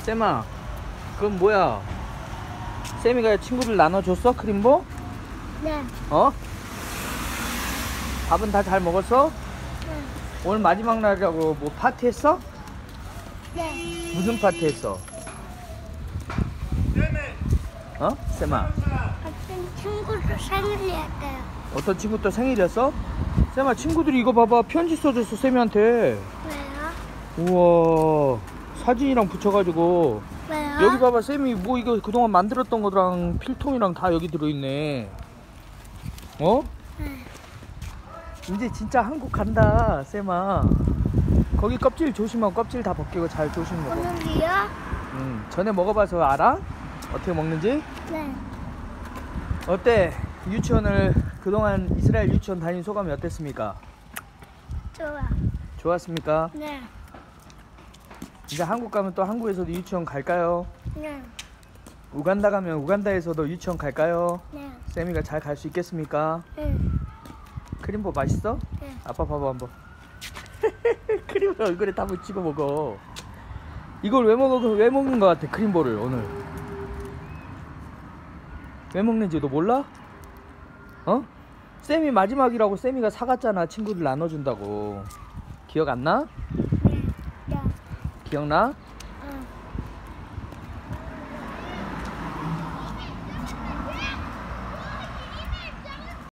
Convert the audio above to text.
쌤아, 그건 뭐야? 쌤이가 친구들 나눠줬어? 크림보? 네. 어? 밥은 다 잘 먹었어? 네. 오늘 마지막 날이라고 뭐 파티 했어? 네. 무슨 파티 했어? 어? 쌤아, 어떤 친구도 생일이었대요. 어떤 친구 또 생일이었어? 쌤아, 친구들이 이거 봐봐. 편지 써줬어, 쌤이한테. 왜요? 우와, 사진이랑 붙여가지고. 왜요? 여기 봐봐, 쌤이 뭐 이거 그동안 만들었던 거랑 필통이랑 다 여기 들어있네. 어? 네. 이제 진짜 한국 간다, 쌤아. 거기 껍질 조심하고, 껍질 다 벗기고 잘 조심 먹어. 오늘이요? 전에 먹어봐서 알아? 어떻게 먹는지? 네. 어때? 유치원을 그동안 이스라엘 유치원 다닌 소감이 어땠습니까? 좋아. 좋았습니까? 네. 이제 한국 가면 또 한국에서도 유치원 갈까요? 네. 우간다 가면 우간다에서도 유치원 갈까요? 네. 쌤이가 잘 갈 수 있겠습니까? 네. 크림보 맛있어? 네. 아빠 봐봐 한번. 크림보 얼굴에 다 묻히고 먹어. 이걸 왜 먹는 거 같아? 크림보를 오늘 왜 먹는지 너 몰라? 어? 쌤이 마지막이라고 쌤이가 사갔잖아. 친구들 나눠준다고. 기억 안 나? 네. 네. 기억나?